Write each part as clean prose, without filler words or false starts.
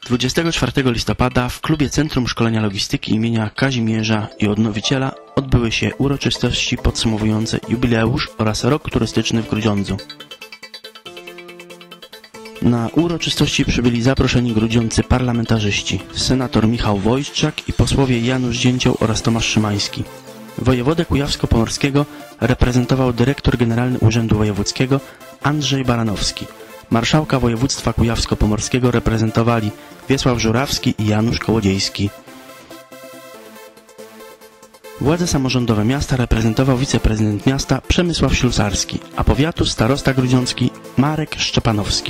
24 listopada w klubie Centrum Szkolenia Logistyki imienia Kazimierza i Odnowiciela odbyły się uroczystości podsumowujące jubileusz oraz rok turystyczny w Grudziądzu. Na uroczystości przybyli zaproszeni grudziądzy parlamentarzyści, senator Michał Wojtczak i posłowie Janusz Dzięcioł oraz Tomasz Szymański. Wojewodę kujawsko-pomorskiego reprezentował dyrektor generalny Urzędu Wojewódzkiego Andrzej Baranowski. Marszałka województwa kujawsko-pomorskiego reprezentowali Wiesław Żurawski i Janusz Kołodziejski. Władze samorządowe miasta reprezentował wiceprezydent miasta Przemysław Ślusarski, a powiatu starosta grudziącki Marek Szczepanowski.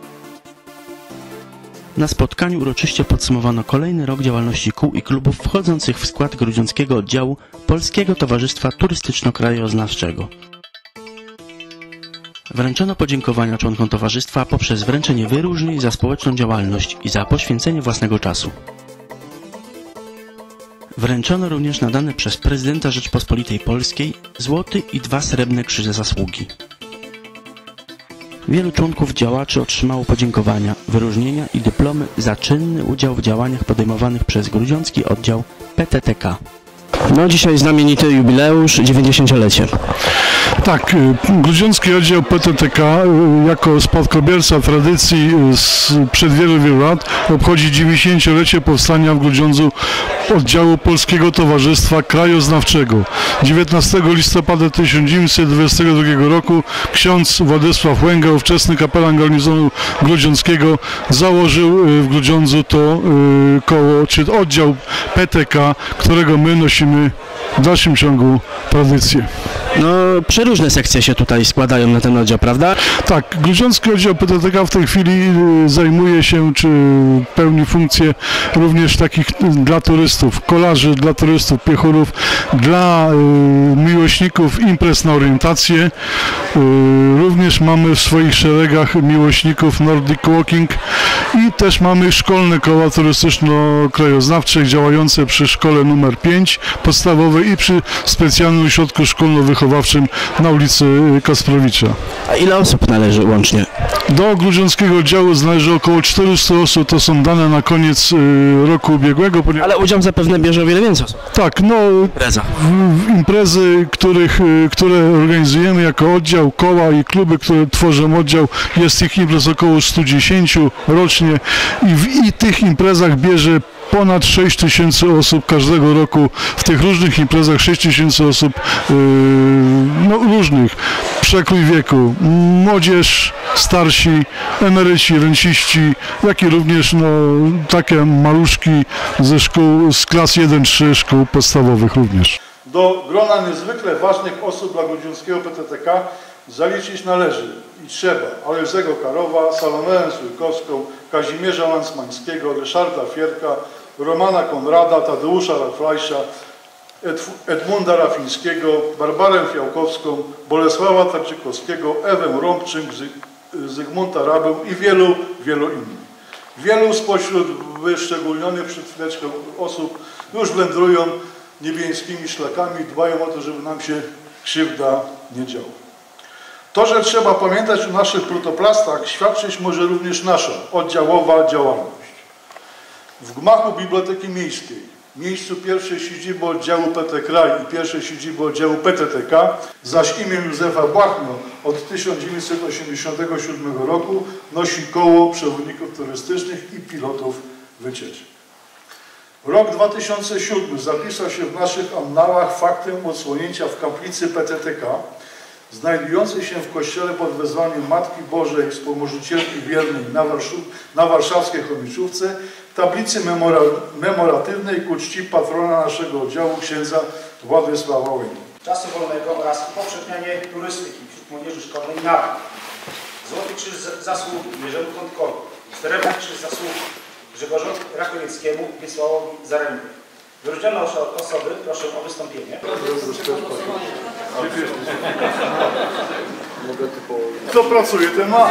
Na spotkaniu uroczyście podsumowano kolejny rok działalności kół i klubów wchodzących w skład grudziąckiego oddziału Polskiego Towarzystwa Turystyczno-Krajoznawczego. Wręczono podziękowania członkom towarzystwa poprzez wręczenie wyróżnień za społeczną działalność i za poświęcenie własnego czasu. Wręczono również nadane przez prezydenta Rzeczpospolitej Polskiej złoty i 2 srebrne krzyże zasługi. Wielu członków działaczy otrzymało podziękowania, wyróżnienia i dyplomy za czynny udział w działaniach podejmowanych przez grudziącki oddział PTTK. No dzisiaj znamienity jubileusz, 90-lecie. Tak, grudziącki oddział PTTK jako spadkobierca tradycji sprzed wielu lat obchodzi 90-lecie powstania w Grudziądzu oddziału Polskiego Towarzystwa Krajoznawczego. 19 listopada 1922 roku ksiądz Władysław Łęga, ówczesny kapelan garnizonu grudziąckiego, założył w Grudziądzu to koło, czy oddział PTK, którego my nosimy w dalszym ciągu tradycję. No, przeróżne sekcje się tutaj składają na ten oddział, prawda? Tak, grudziącki oddział PTTK w tej chwili zajmuje się, czy pełni funkcje również takich dla turystów, kolarzy, dla turystów, piechurów, dla miłośników imprez na orientację. Również mamy w swoich szeregach miłośników Nordic Walking i też mamy szkolne koła turystyczno-krajoznawcze działające przy szkole nr 5 podstawowej i przy specjalnym ośrodku szkolno-wychowawczym na ulicy Kasprowicza. A ile osób należy łącznie? Do grudziąckiego oddziału należy około 400 osób, to są dane na koniec roku ubiegłego. Ale udział zapewne bierze o wiele więcej osób. Tak, no imprezy, które organizujemy jako oddział, koła i kluby, które tworzą oddział, jest ich imprez około 110 rocznie i tych imprezach bierze ponad 6 tysięcy osób każdego roku. W tych różnych imprezach 6 tysięcy osób różnych, przekrój wieku, młodzież, starsi, emeryci, renciści, jak i również takie maluszki ze szkół, z klas 1-3 szkół podstawowych również. Do grona niezwykle ważnych osób dla grudziąckiego PTTK zaliczyć należy i trzeba Alezego Karowa, Salomeę Słykowską, Kazimierza Lansmańskiego, Ryszarda Fierka, Romana Konrada, Tadeusza Raflajsza, Edmunda Rafińskiego, Barbarę Fiałkowską, Bolesława Tarczykowskiego, Ewę Rąbczyk, Zygmunta Rabę i wielu, wielu innych. Wielu spośród wyszczególnionych przed chwileczką osób już wędrują niebieskimi szlakami, dbają o to, żeby nam się krzywda nie działa. To, że trzeba pamiętać o naszych protoplastach, świadczyć może również nasza oddziałowa działalność. W gmachu Biblioteki Miejskiej, miejscu pierwszej siedziby oddziału PT Kraj i pierwszej siedziby oddziału PTTK, zaś imię Józefa Błachnio od 1987 roku nosi koło przewodników turystycznych i pilotów wycieczek. Rok 2007 zapisał się w naszych annałach faktem odsłonięcia w kaplicy PTTK, znajdującej się w kościele pod wezwaniem Matki Bożej Wspomożycielki Wiernej na warszawskiej Chomiczówce tablicy memoratywnej ku czci patrona naszego oddziału księdza Władysława Łęgi. Czasu wolnego oraz upowszechnianie turystyki wśród młodzieży szkolnej NAWI. Złoty Krzyż Zasługi Jerzemu Kątkowi, Srebrny Krzyż Zasługi Grzegorzowi Rakowieckiemu, Wiesławowi Zarębie. Wyróżnione osoby proszę o wystąpienie. Kto pracuje, ten ma.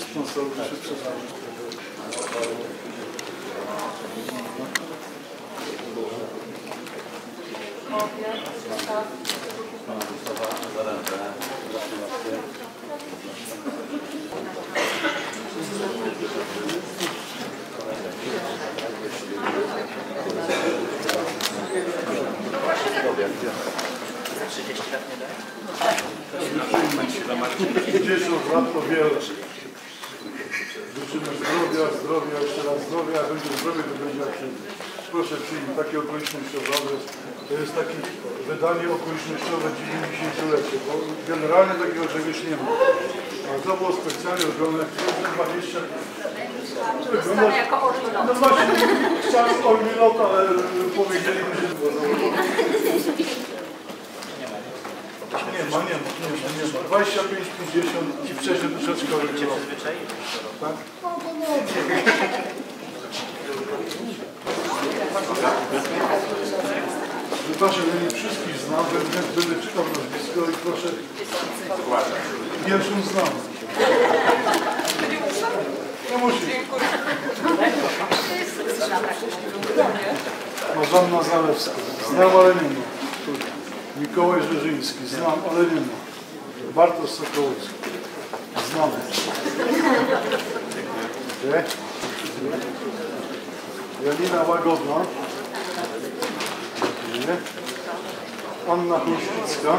sponsorów się przedstawić. Lat to wiele. Życzymy zdrowia, jeszcze raz zdrowia, a będzie zdrowie, to będzie jak się... Proszę przyjmij takie okolicznościowe. To jest takie wydanie okolicznościowe 90-lecie, bo generalnie takiego czegoś nie ma. A to było specjalnie robione 20... Zostanę jako orlinot. No właśnie, chciałem orlinot, ale powiedzieli mi, że... Nie ma. 25-50 i wcześniej troszeczkę robiło. Tak? Proszę, ja nie wszystkich znam, będę czytał nazwisko i proszę... Pierwszą znam. No musi. Marzanna Zalewska. Znam, ale nie ma. Mikołaj Rzeżyński. Znam, ale nie ma. Bartosz Sokołowski. Znam. Okay. Janina Łagodna. Okay. Anna Chruścicka.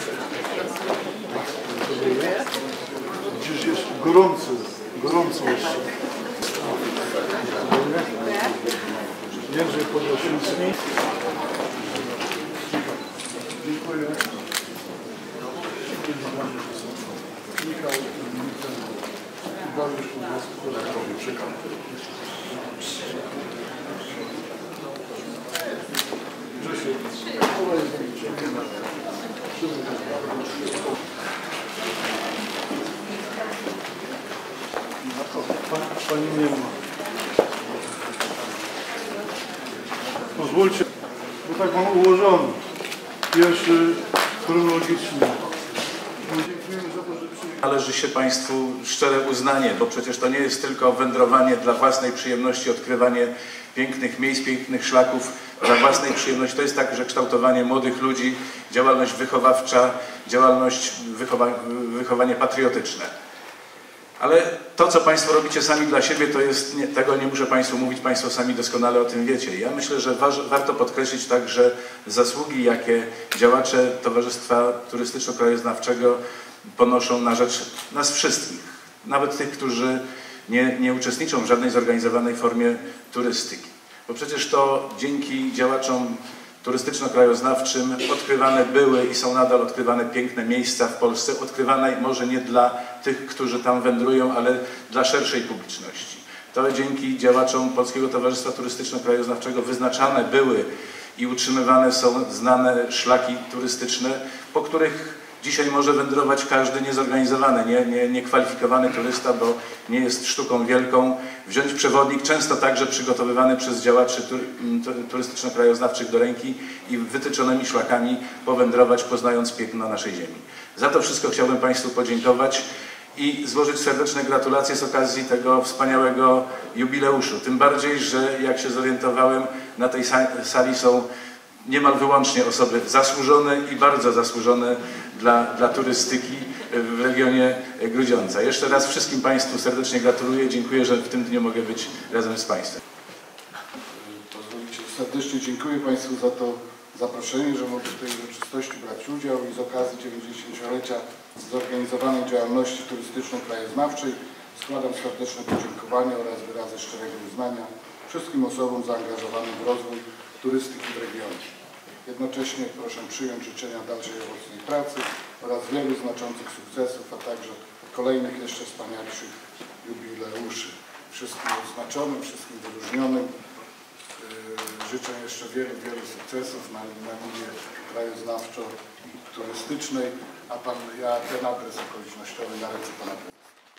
Gdzieś jeszcze gorąco jeszcze. Jędrzej Podlasiński. Dziękuję. Michał Dariusz Grzesiek. Pani nie ma. Pozwólcie, bo tak mam ułożony. Pierwszy chronologicznie. Dziękujemy za to, że przyjechali. Należy się Państwu szczere uznanie, bo przecież to nie jest tylko wędrowanie dla własnej przyjemności, odkrywanie pięknych miejsc, pięknych szlaków dla własnej przyjemności. To jest także kształtowanie młodych ludzi, działalność wychowawcza, działalność wychowanie patriotyczne. Ale to, co Państwo robicie sami dla siebie, to jest, tego nie muszę Państwu mówić, Państwo sami doskonale o tym wiecie. Ja myślę, że warto podkreślić także zasługi, jakie działacze Towarzystwa Turystyczno-Krajoznawczego ponoszą na rzecz nas wszystkich. Nawet tych, którzy nie uczestniczą w żadnej zorganizowanej formie turystyki. Bo przecież to dzięki działaczom turystyczno-krajoznawczym odkrywane były i są nadal odkrywane piękne miejsca w Polsce, odkrywane może nie dla tych, którzy tam wędrują, ale dla szerszej publiczności. To dzięki działaczom Polskiego Towarzystwa Turystyczno-Krajoznawczego wyznaczane były i utrzymywane są znane szlaki turystyczne, po których dzisiaj może wędrować każdy niezorganizowany, niekwalifikowany turysta, bo nie jest sztuką wielką wziąć przewodnik, często także przygotowywany przez działaczy turystyczno-krajoznawczych do ręki i wytyczonymi szlakami powędrować, poznając piękno naszej ziemi. Za to wszystko chciałbym Państwu podziękować i złożyć serdeczne gratulacje z okazji tego wspaniałego jubileuszu. Tym bardziej, że jak się zorientowałem, na tej sali są niemal wyłącznie osoby zasłużone i bardzo zasłużone dla turystyki w regionie Grudziądza. Jeszcze raz wszystkim Państwu serdecznie gratuluję. Dziękuję, że w tym dniu mogę być razem z Państwem. Pozwolicie, serdecznie dziękuję Państwu za to zaproszenie, że mogę w tej uroczystości brać udział i z okazji 90-lecia zorganizowanej działalności turystyczno-krajoznawczej składam serdeczne podziękowania oraz wyrazy szczerego uznania wszystkim osobom zaangażowanym w rozwój turystyki w regionie. Jednocześnie proszę przyjąć życzenia dalszej owocnej pracy oraz wielu znaczących sukcesów, a także kolejnych jeszcze wspanialszych jubileuszy. Wszystkim odznaczonym, wszystkim wyróżnionym życzę jeszcze wielu sukcesów na niwie krajoznawczo-turystycznej, a ja ten adres okolicznościowy na ręce Pana Prezydenta.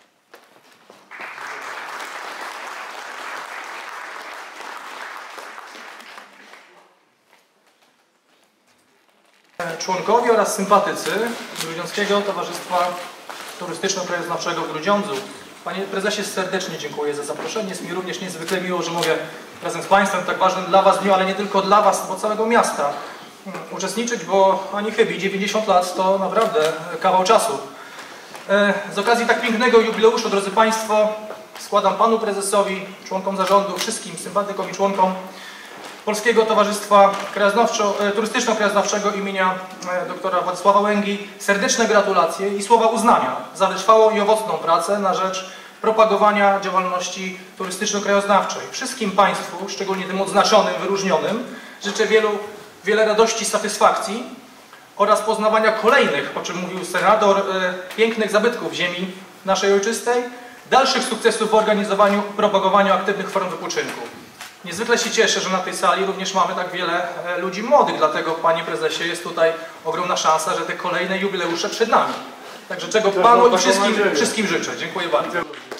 Członkowie oraz sympatycy Grudziąckiego Towarzystwa Turystyczno-Krajoznawczego w Grudziądzu Panie prezesie, serdecznie dziękuję za zaproszenie. Jest mi również niezwykle miło, że mogę razem z Państwem w tak ważnym dla Was dniu, ale nie tylko dla Was, bo całego miasta uczestniczyć, bo ani chybi 90 lat to naprawdę kawał czasu. Z okazji tak pięknego jubileuszu, drodzy Państwo, składam Panu Prezesowi, członkom zarządu, wszystkim sympatykom i członkom Polskiego Towarzystwa Turystyczno-Krajoznawczego imienia doktora Władysława Łęgi serdeczne gratulacje i słowa uznania za wytrwałą i owocną pracę na rzecz propagowania działalności turystyczno-krajoznawczej. Wszystkim Państwu, szczególnie tym odznaczonym, wyróżnionym, życzę wiele radości, satysfakcji oraz poznawania kolejnych, o czym mówił senator, pięknych zabytków ziemi naszej ojczystej, dalszych sukcesów w organizowaniu i propagowaniu aktywnych form wypoczynku. Niezwykle się cieszę, że na tej sali również mamy tak wiele ludzi młodych, dlatego, Panie Prezesie, jest tutaj ogromna szansa, że te kolejne jubileusze przed nami. Także czego Panu i wszystkim życzę. Dziękuję bardzo.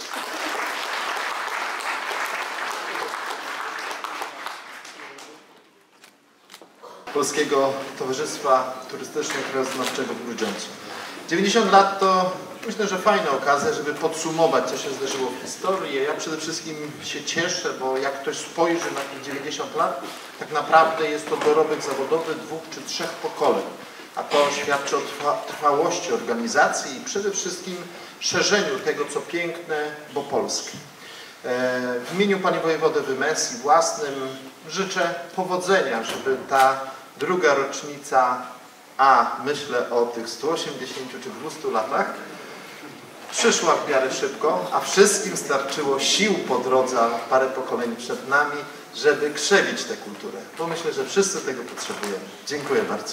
Polskiego Towarzystwa Turystyczno-Krajoznawczego w Grudziądzu. 90 lat to myślę, że fajna okazja, żeby podsumować, co się zdarzyło w historii. Ja przede wszystkim się cieszę, bo jak ktoś spojrzy na te 90 lat, tak naprawdę jest to dorobek zawodowy 2 czy 3 pokoleń. A to świadczy o trwałości organizacji i przede wszystkim szerzeniu tego, co piękne, bo polskie. W imieniu Pani Wojewody Wymez i własnym życzę powodzenia, żeby ta druga rocznica, a myślę o tych 180 czy 200 latach, przyszła w miarę szybko, a wszystkim starczyło sił po drodze, a parę pokoleń przed nami, żeby krzewić tę kulturę. Bo myślę, że wszyscy tego potrzebujemy. Dziękuję bardzo.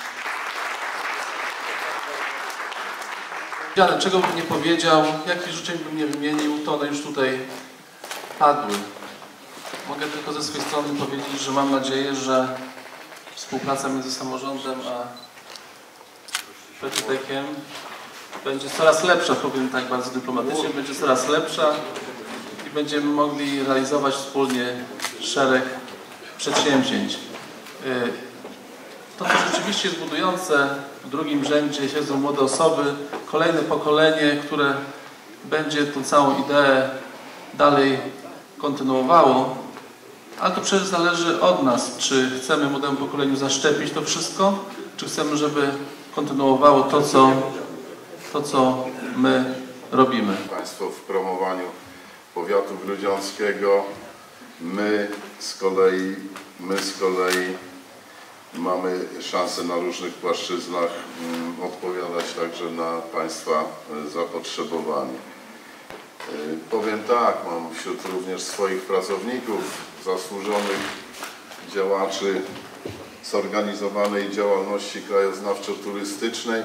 Czego bym nie powiedział, jakich życzeń bym nie wymienił, to one już tutaj padły. Mogę tylko ze swojej strony powiedzieć, że mam nadzieję, że współpraca między samorządem a PTTK-iem będzie coraz lepsza, powiem tak bardzo dyplomatycznie, będzie coraz lepsza i będziemy mogli realizować wspólnie szereg przedsięwzięć. To, co rzeczywiście jest budujące, w drugim rzędzie siedzą młode osoby, kolejne pokolenie, które będzie tą całą ideę dalej kontynuowało, ale to przecież zależy od nas, czy chcemy młodemu pokoleniu zaszczepić to wszystko, czy chcemy, żeby kontynuowało to, co my robimy. Państwo w promowaniu powiatu grudziąckiego, my z kolei mamy szansę na różnych płaszczyznach odpowiadać także na Państwa zapotrzebowanie. Powiem tak, mam wśród również swoich pracowników, zasłużonych działaczy zorganizowanej działalności krajoznawczo-turystycznej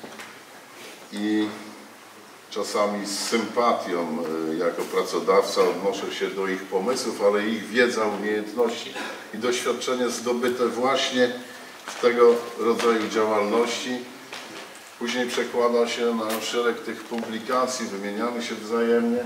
i czasami z sympatią jako pracodawca odnoszę się do ich pomysłów, ale ich wiedza, umiejętności i doświadczenie zdobyte właśnie w tego rodzaju działalności później przekłada się na szereg tych publikacji, wymieniamy się wzajemnie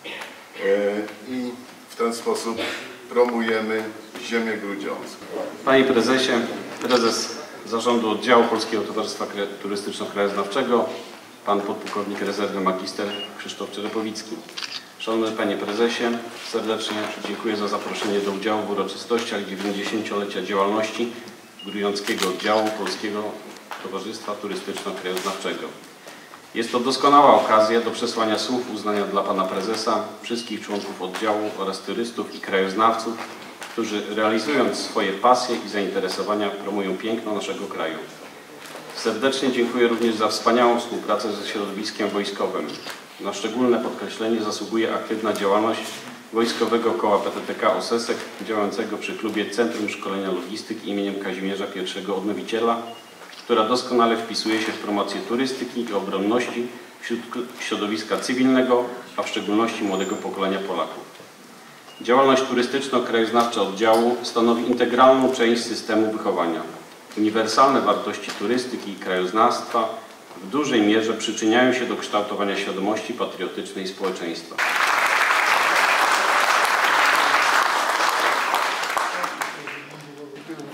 i w ten sposób promujemy ziemię grudziącką. Panie Prezesie, Prezes Zarządu Oddziału Polskiego Towarzystwa Turystyczno-Krajoznawczego, Pan Podpułkownik Rezerwy Magister Krzysztof Czerepowicki. Szanowny Panie Prezesie, serdecznie dziękuję za zaproszenie do udziału w uroczystościach 90-lecia działalności Grudziąckiego Oddziału Polskiego Towarzystwa Turystyczno-Krajoznawczego. Jest to doskonała okazja do przesłania słów uznania dla Pana Prezesa, wszystkich członków oddziału oraz turystów i krajoznawców, którzy realizując swoje pasje i zainteresowania promują piękno naszego kraju. Serdecznie dziękuję również za wspaniałą współpracę ze środowiskiem wojskowym. Na szczególne podkreślenie zasługuje aktywna działalność Wojskowego Koła PTTK Osesek, działającego przy klubie Centrum Szkolenia Logistyki im. Kazimierza I Odnowiciela, która doskonale wpisuje się w promocję turystyki i obronności wśród środowiska cywilnego, a w szczególności młodego pokolenia Polaków. Działalność turystyczno-krajoznawcza oddziału stanowi integralną część systemu wychowania. Uniwersalne wartości turystyki i krajoznawstwa w dużej mierze przyczyniają się do kształtowania świadomości patriotycznej społeczeństwa.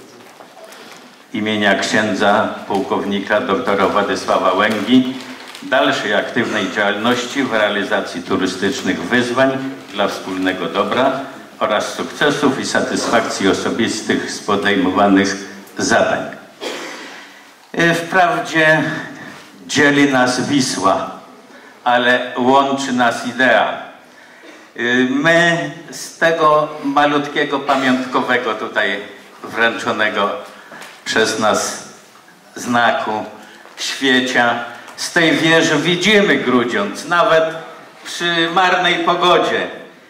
Imienia księdza pułkownika doktora Władysława Łęgi dalszej aktywnej działalności w realizacji turystycznych wyzwań dla wspólnego dobra oraz sukcesów i satysfakcji osobistych z podejmowanych zadań. Wprawdzie dzieli nas Wisła, ale łączy nas idea. My z tego malutkiego pamiątkowego tutaj wręczonego przez nas znaku świecia, z tej wieży widzimy Grudziądz, nawet przy marnej pogodzie.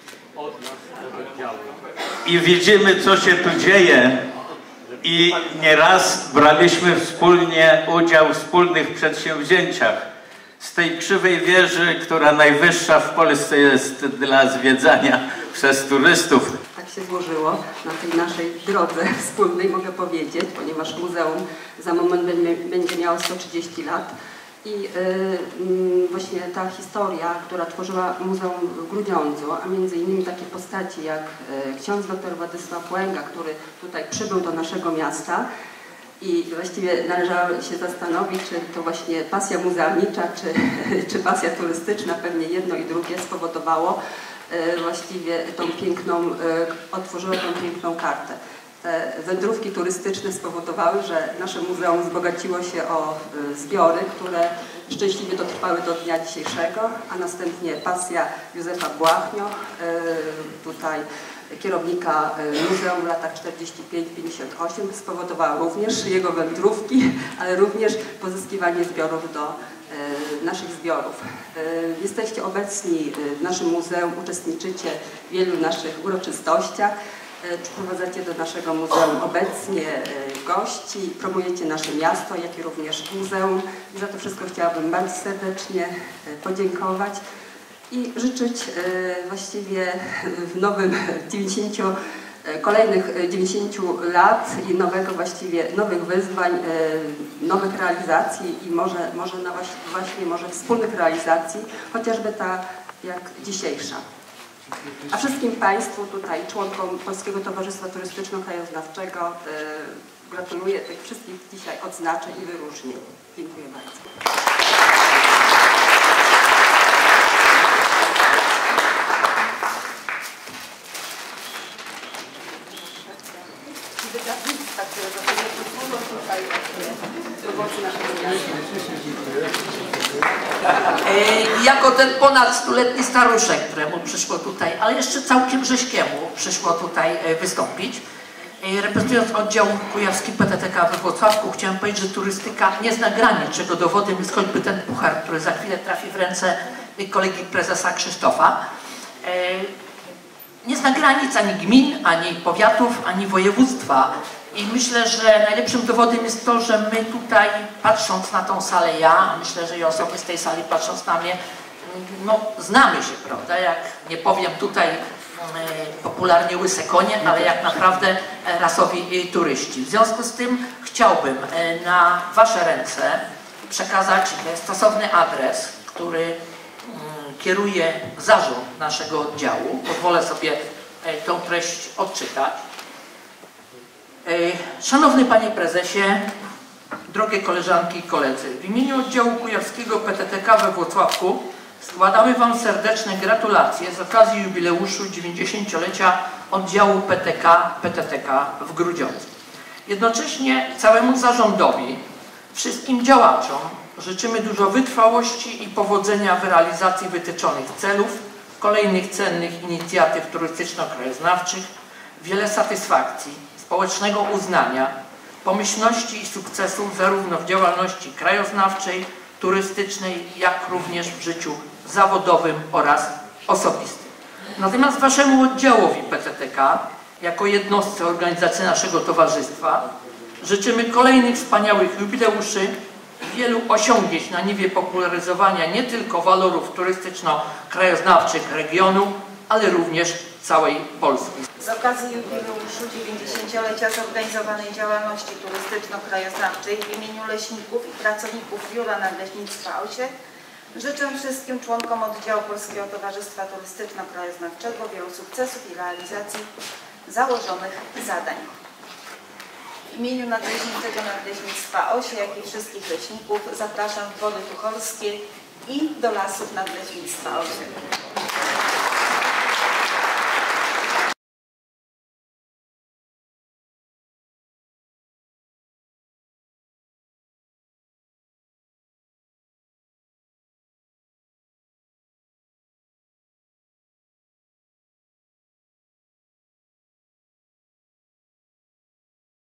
I widzimy, co się tu dzieje. I nieraz braliśmy wspólnie udział w wspólnych przedsięwzięciach. Z tej krzywej wieży, która najwyższa w Polsce jest dla zwiedzania przez turystów. Tak się złożyło na tej naszej drodze wspólnej, mogę powiedzieć, ponieważ muzeum za moment będzie miało 130 lat. I właśnie ta historia, która tworzyła Muzeum w Grudziądzu, a między innymi takie postaci jak ksiądz dr Władysław Łęga, który tutaj przybył do naszego miasta i właściwie należało się zastanowić, czy to właśnie pasja muzealnicza, czy pasja turystyczna, pewnie jedno i drugie spowodowało właściwie tą piękną, otworzyło tą piękną kartę. Te wędrówki turystyczne spowodowały, że nasze muzeum wzbogaciło się o zbiory, które szczęśliwie dotrwały do dnia dzisiejszego, a następnie pasja Józefa Błachnio, tutaj kierownika muzeum w latach 45-58 spowodowała również jego wędrówki, ale również pozyskiwanie zbiorów do naszych zbiorów. Jesteście obecni w naszym muzeum, uczestniczycie w wielu naszych uroczystościach. Przyprowadzacie do naszego muzeum obecnie gości, promujecie nasze miasto, jak i również muzeum. I za to wszystko chciałabym bardzo serdecznie podziękować i życzyć właściwie w nowym kolejnych 90 lat i nowych wyzwań, nowych realizacji i może wspólnych realizacji, chociażby ta jak dzisiejsza. A wszystkim Państwu tutaj, członkom Polskiego Towarzystwa Turystyczno-Krajoznawczego gratuluję tych wszystkich dzisiaj odznaczeń i wyróżnień. Dziękuję bardzo. Jako ten ponad stuletni staruszek, któremu przyszło tutaj, ale jeszcze całkiem rześkiemu przyszło tutaj wystąpić. Reprezentując oddział kujawski PTTK we Włocławku, chciałem powiedzieć, że turystyka nie zna granic, czego dowodem jest choćby ten puchar, który za chwilę trafi w ręce kolegi prezesa Krzysztofa. Nie zna granic ani gmin, ani powiatów, ani województwa. I myślę, że najlepszym dowodem jest to, że my tutaj, patrząc na tą salę, ja, myślę, że i osoby z tej sali patrząc na mnie, no znamy się, prawda, jak nie powiem tutaj popularnie łyse konie, ale jak naprawdę rasowi turyści. W związku z tym chciałbym na Wasze ręce przekazać stosowny adres, który kieruje zarząd naszego oddziału. Pozwolę sobie tą treść odczytać. Szanowny Panie Prezesie, drogie koleżanki i koledzy, w imieniu oddziału kujawskiego PTTK we Włocławku składamy Wam serdeczne gratulacje z okazji jubileuszu 90-lecia oddziału PTTK w Grudziądzu. Jednocześnie całemu zarządowi, wszystkim działaczom życzymy dużo wytrwałości i powodzenia w realizacji wytyczonych celów, kolejnych cennych inicjatyw turystyczno-krajoznawczych, wiele satysfakcji, społecznego uznania, pomyślności i sukcesów zarówno w działalności krajoznawczej, turystycznej, jak również w życiu zawodowym oraz osobistym. Natomiast Waszemu oddziałowi PTTK, jako jednostce organizacji naszego towarzystwa, życzymy kolejnych wspaniałych jubileuszy, wielu osiągnięć na niwie popularyzowania nie tylko walorów turystyczno-krajoznawczych regionu, ale również całej Polski. Z okazji jubileuszu 90-lecia zorganizowanej działalności turystyczno-krajoznawczej w imieniu leśników i pracowników Biura Nadleśnictwa Osiek życzę wszystkim członkom oddziału Polskiego Towarzystwa Turystyczno-Krajoznawczego wielu sukcesów i realizacji założonych zadań. W imieniu Nadleśniczego Nadleśnictwa Osie, jak i wszystkich leśników zapraszam w Wody Tucholskie i do Lasów Nadleśnictwa 8.